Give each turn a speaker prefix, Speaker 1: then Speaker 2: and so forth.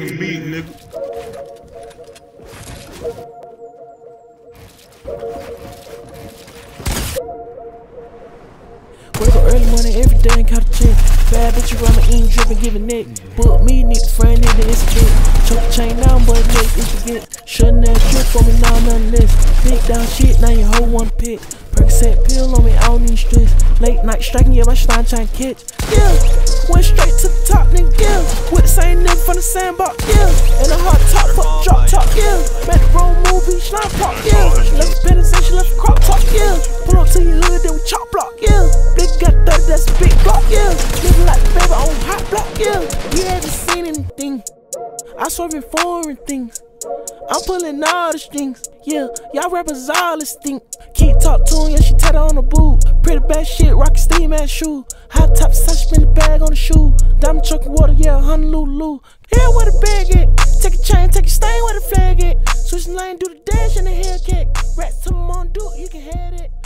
Speaker 1: his beat, nigga.
Speaker 2: Wake up early morning every day and count a check. Bad bitch around my eating, dripping, giving neck. Book me, need the friend, need the instant. Choke the chain down, but neck is forget. Shouldn't have drip for me, now nothing less. Big down shit, now your hoe one pick. Percocet pill on me, I don't need stress. Late night striking, yeah, my shine trying to catch. Yeah, went straight to the top, nigga, yeah. With the same nigga from the sandbox, yeah. And a hard top, fuck drop top, yeah. Made the wrong movie, slime pop, yeah. She left the Benz and she left the crop top, yeah. Pull up to your hood, then we chop block, yeah. Big got 30, that's a big block, yeah. Nigga like the baby on hot block, yeah. You haven't seen anything. I swerving foreign things. I'm pulling all the strings, yeah. Y'all rappers all this stink. Keep talk to him, yeah, she tatted on the boob. Pretty bad shit, rocky steam ass shoe. Hot top, she spin the bag on the shoe. Diamond truck and water, yeah, Honolulu. Yeah, where the bag at? Take a chain, take a stain, where the flag at? Switch lane, do the dash and the haircut. Rats to my mom, do it, you can have it.